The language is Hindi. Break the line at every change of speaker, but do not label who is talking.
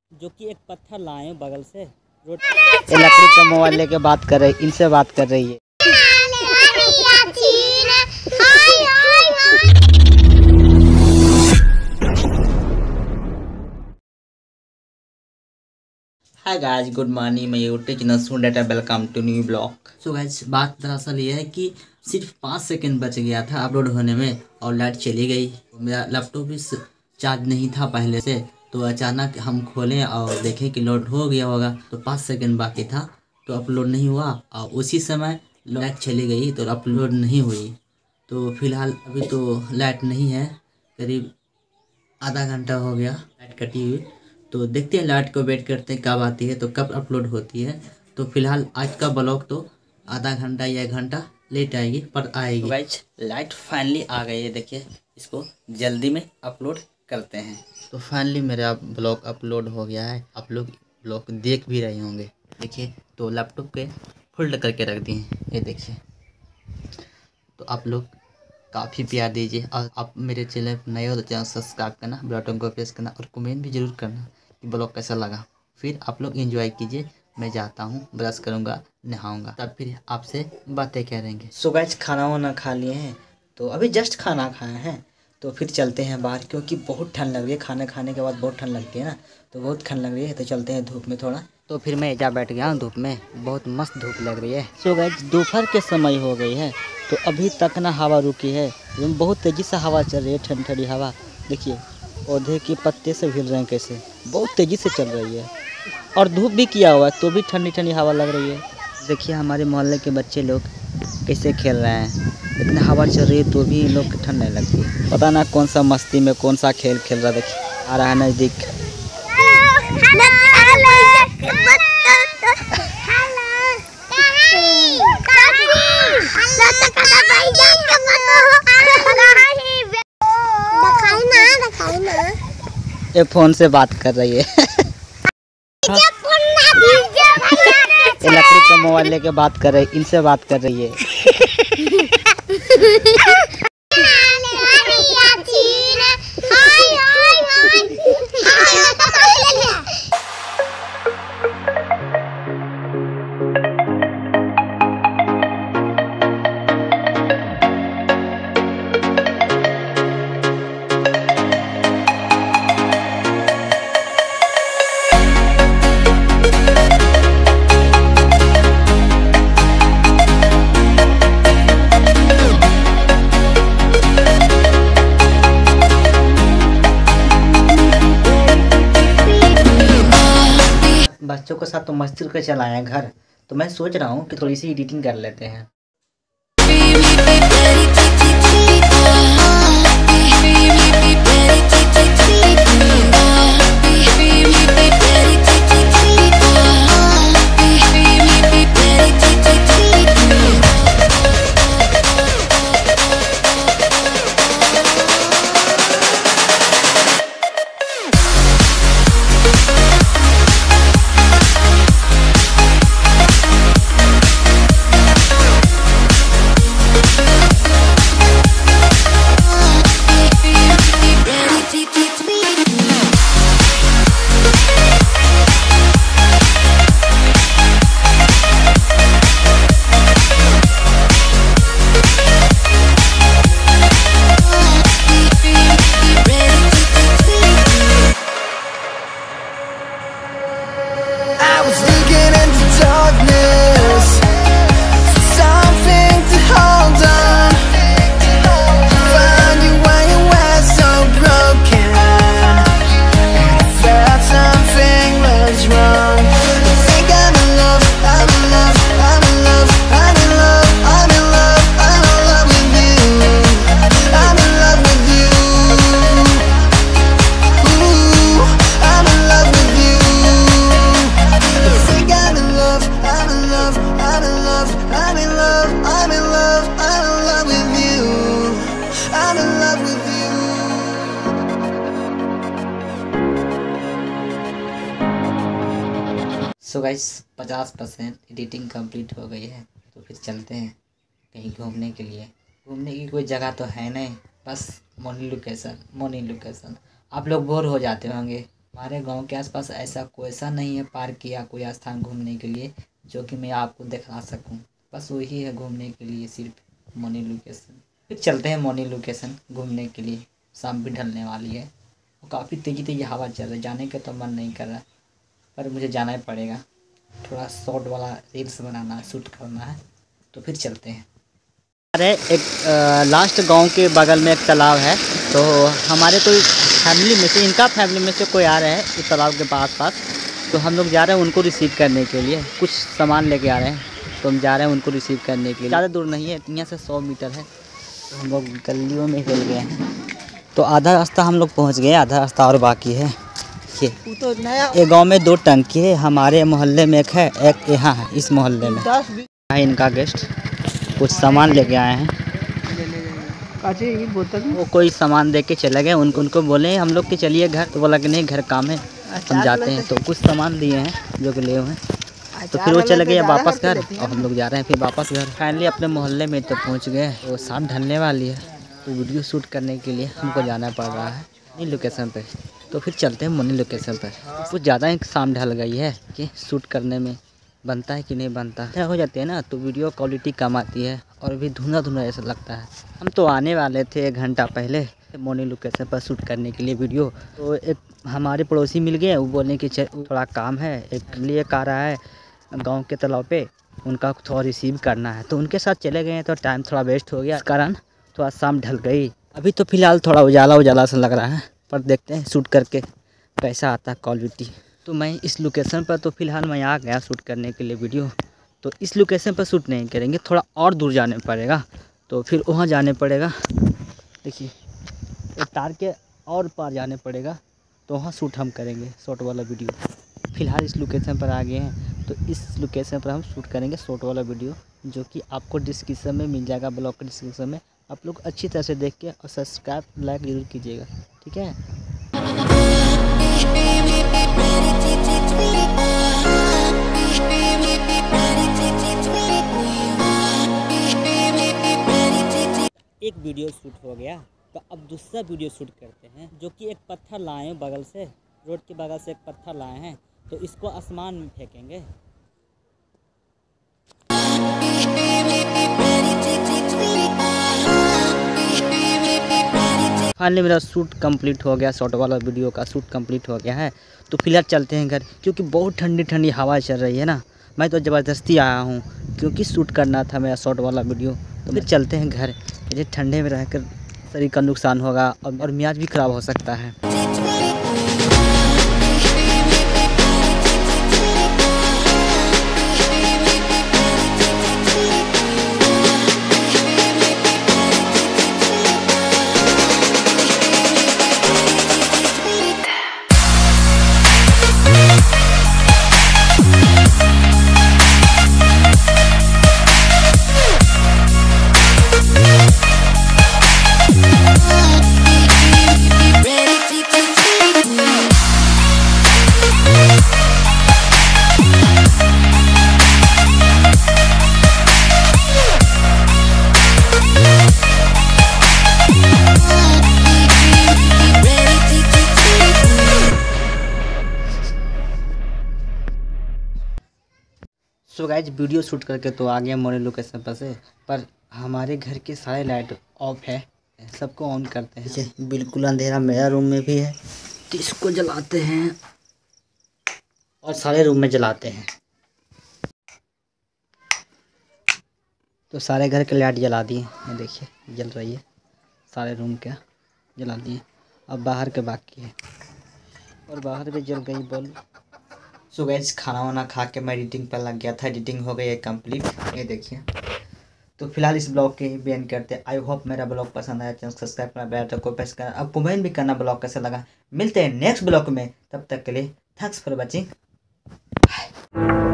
जो कि एक पत्थर लाए बगल से ये लकड़ी का मोबाइल लेके बात कर रही, इनसे बात कर रही है। Hi guys, good morning. मैं यूट्यूब चैनल सुन डाटा, welcome to new blog. So guys, बात दरअसल ये है कि सिर्फ 5 सेकंड बच गया था अपलोड होने में और लाइट चली गई। मेरा लैपटॉप भी चार्ज नहीं था पहले से, तो अचानक हम खोलें और देखें कि लोड हो गया होगा, तो 5 सेकंड बाकी था तो अपलोड नहीं हुआ और उसी समय लाइट चली गई तो अपलोड नहीं हुई। तो फिलहाल अभी तो लाइट नहीं है, करीब आधा घंटा हो गया लाइट कटी हुई। तो देखते हैं, लाइट को वेट करते हैं कब आती है तो कब अपलोड होती है। तो फिलहाल आज का ब्लॉग तो आधा घंटा या 1 घंटा लेट आएगी पर आएगी। तो गाइस, लाइट फाइनली आ गई है, देखिए इसको जल्दी में अपलोड करते हैं। तो फाइनली मेरा ब्लॉग अपलोड हो गया है, आप लोग ब्लॉग देख भी रहे होंगे। देखिए, तो लैपटॉप के फोल्ड करके रख दिए, ये देखिए। तो आप लोग काफ़ी प्यार दीजिए और आप मेरे चैनल पर नए हो तो चैनल सब्सक्राइब करना, बेल आइकन को प्रेस करना और कमेंट भी ज़रूर करना कि ब्लॉग कैसा लगा। फिर आप लोग एंजॉय कीजिए। मैं जाता हूँ, ब्रश करूँगा, नहाऊँगा, तब फिर आपसे बातें करेंगे। सो गाइस, खाना वाना खा लिए हैं, तो अभी जस्ट खाना खाए हैं, तो फिर चलते हैं बाहर क्योंकि बहुत ठंड लग रही है। खाना खाने के बाद बहुत ठंड लगती है ना, तो बहुत ठंड लग रही है, तो चलते हैं धूप में थोड़ा। तो फिर मैं जा बैठ गया हूँ धूप में, बहुत मस्त धूप लग रही है। सो गाइस, दोपहर के समय हो गई है, तो अभी तक ना हवा रुकी है, बहुत तेज़ी से हवा चल रही है, ठंडी ठंडी हवा। देखिए पौधे के पत्ते से हिल रहे हैं, कैसे बहुत तेज़ी से चल रही है और धूप भी किया हुआ है तो भी ठंडी ठंडी हवा लग रही है। देखिए हमारे मोहल्ले के बच्चे लोग कैसे खेल रहे हैं, इतना हवा चल रही है तो भी इन लोग को ठंड नहीं लगती। पता ना कौन सा मस्ती में कौन सा खेल खेल रहा। देखिए आ रहा है नज़दीक। ये फोन से बात कर रही है। ये लकड़ी का मोबाइल लेके बात कर रही, इनसे बात कर रही है। बच्चों के साथ तो मस्ती करके चलाए हैं घर, तो मैं सोच रहा हूँ कि थोड़ी सी एडिटिंग कर लेते हैं। सो गाइस, 50% एडिटिंग कंप्लीट हो गई है, तो फिर चलते हैं कहीं घूमने के लिए। घूमने की कोई जगह तो है नहीं, बस मॉर्निंग लोकेशन। आप लोग बोर हो जाते होंगे हमारे गांव के आसपास ऐसा कोई सा नहीं है पार्क या कोई स्थान घूमने के लिए जो कि मैं आपको दिखा सकूं। बस वही है घूमने के लिए सिर्फ मोनी लोकेशन। फिर चलते हैं मोनी लोकेशन घूमने के लिए। शाम भी ढलने वाली है और काफ़ी तेज़ी तेज़ी हवा चल रही है। जाने का तो मन नहीं कर रहा पर मुझे जाना ही पड़ेगा। थोड़ा शॉर्ट वाला रील्स बनाना है, शूट करना है, तो फिर चलते हैं। अरे एक लास्ट गांव के बगल में एक तालाब है, तो हमारे कोई फैमिली में से, इनका फैमिली में से कोई आ रहे हैं इस तालाब के पास, तो हम लोग जा रहे हैं उनको रिसीव करने के लिए। कुछ सामान लेके आ रहे हैं तो हम जा रहे हैं उनको रिसीव करने के लिए। ज़्यादा दूर नहीं है, यहाँ से 100 मीटर है। तो हम लोग गलियों में चल गए हैं, तो आधा रास्ता हम लोग पहुँच गए, आधा रास्ता और बाकी है। ये गांव में 2 टंकी है। हमारे मोहल्ले में एक है, एक यहाँ है इस मोहल्ले में है। इनका गेस्ट कुछ सामान लेके आए हैं, वो कोई सामान दे के चले गए। उनको बोले हम लोग कि चलिए घर, तो बोला कि नहीं घर काम है हम जाते हैं। तो कुछ सामान दिए हैं जो कि ले हुए हैं, तो फिर वो चले गए वापस घर और हम लोग जा रहे हैं फिर वापस घर। फाइनली अपने मोहल्ले में तो पहुँच गए। तो शाम ढलने वाली है, तो वीडियो शूट करने के लिए हमको जाना पड़ रहा है इन लोकेशन पे। तो फिर चलते हैं मोनी लोकेशन पर। कुछ ज़्यादा ही शाम ढल गई है कि शूट करने में बनता है कि नहीं बनता है। हो जाती है ना तो वीडियो क्वालिटी कम आती है और भी धुंधला धुंधला ऐसा लगता है। हम तो आने वाले थे 1 घंटा पहले मोनी लोकेशन पर शूट करने के लिए वीडियो। तो एक हमारे पड़ोसी मिल गए, वो बोलने की थोड़ा काम है, एक लिए आ रहा है गाँव के तालाब पे, उनका थोड़ा रिसीव करना है, तो उनके साथ चले गए। तो टाइम थोड़ा वेस्ट हो गया, इस कारण थोड़ा शाम ढल गई। अभी तो फ़िलहाल थोड़ा उजाला उजाला सा लग रहा है, पर देखते हैं शूट करके कैसा आता है क्वालिटी। तो मैं इस लोकेशन पर तो फ़िलहाल मैं आ गया शूट करने के लिए वीडियो। तो इस लोकेशन पर शूट नहीं करेंगे, थोड़ा और दूर जाने पड़ेगा, तो फिर वहाँ जाने पड़ेगा। देखिए तार के और पार जाने पड़ेगा, तो वहाँ शूट हम करेंगे शॉर्ट वाला वीडियो। फ़िलहाल इस लोकेशन पर आ गए हैं, तो इस लोकेशन पर हम शूट करेंगे शॉर्ट वाला वीडियो, जो कि आपको डिस्क्रिप्शन में मिल जाएगा, ब्लॉग के डिस्क्रिप्शन में। आप लोग अच्छी तरह से देख के और सब्सक्राइब लाइक ज़रूर कीजिएगा, ठीक है। एक वीडियो शूट हो गया, तो अब दूसरा वीडियो शूट करते हैं, जो कि एक पत्थर लाए हैं बगल से, रोड के बगल से एक पत्थर लाए हैं, तो इसको आसमान में फेंकेंगे। फाइनली मेरा शूट कंप्लीट हो गया, शॉर्ट वाला वीडियो का शूट कंप्लीट हो गया है। तो फिलहाल चलते हैं घर, क्योंकि बहुत ठंडी ठंडी हवा चल रही है ना। मैं तो ज़बरदस्ती आया हूँ क्योंकि शूट करना था मेरा शॉर्ट वाला वीडियो। तो फिर चलते हैं घर, मुझे ठंडे में रहकर शरीर का नुकसान होगा और मियाज भी ख़राब हो सकता है। सो गाइज वीडियो शूट करके तो आ गया मोनी लोकेशन पर से, पर हमारे घर के सारे लाइट ऑफ है। सबको ऑन करते हैं, बिल्कुल अंधेरा मेरा रूम में भी है, तो इसको जलाते हैं और सारे रूम में जलाते हैं। तो सारे घर के लाइट जला दिए, ये देखिए जल रही है, सारे रूम के जला दिए। अब बाहर के बाकी है, और बाहर भी जल गई बल्ब। सो गाइस खाना वाना खा के मैं एडिटिंग पर लग गया था, एडिटिंग हो गई है कंप्लीट, ये देखिए। तो फिलहाल इस ब्लॉग के ही बेन करते हैं। आई होप मेरा ब्लॉग पसंद आया, चैनल सब्सक्राइब करना, बेल आइकन को प्रेस करना, अब कमेंट भी करना ब्लॉग कैसा लगा। मिलते हैं नेक्स्ट ब्लॉग में, तब तक के लिए थैंक्स फॉर वॉचिंग।